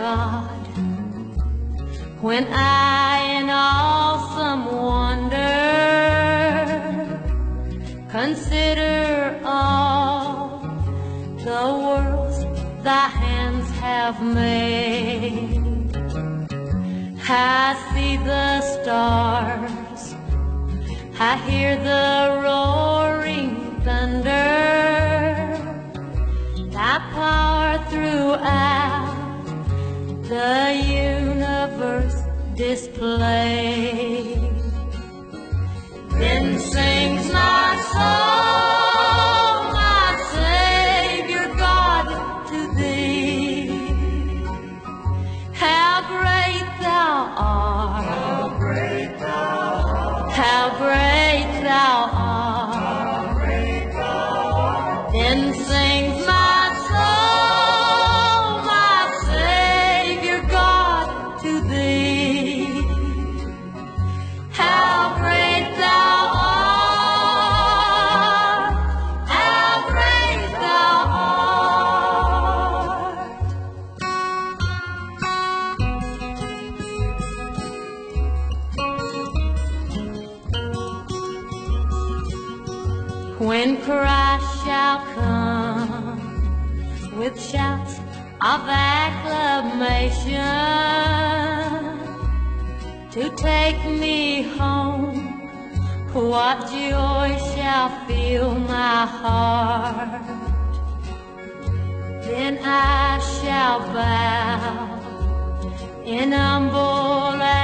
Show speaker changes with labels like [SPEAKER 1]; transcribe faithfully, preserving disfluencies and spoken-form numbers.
[SPEAKER 1] God, when I in awesome wonder consider all the worlds thy hands have made. I see the stars, I hear the roaring thunder, thy power throughout the universe display. Then sings my soul, my Savior God, to thee. How great thou art, how great thou art, how great thou art, how great thou art. Then sings my soul, my Savior God, to thee. How great thou art, how great thou art. When Christ shall come with shouts of acclamation to take me home, what joy shall fill my heart. Then I shall bow in humble